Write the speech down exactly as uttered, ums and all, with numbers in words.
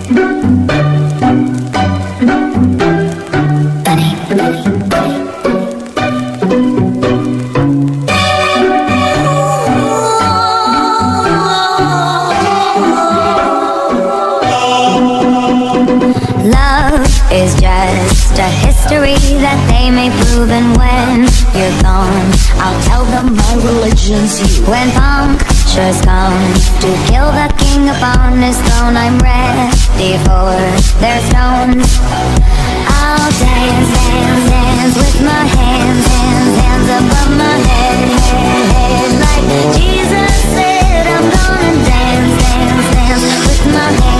Is just a history that they may prove, and when you're gone, I'll tell them my religion's you. When punctures come to kill the king upon his throne, I'm ready for their stones. I'll dance, dance, dance with my hands, hands, hands above my head, head, head. Like Jesus said, I'm gonna dance, dance, dance with my hands.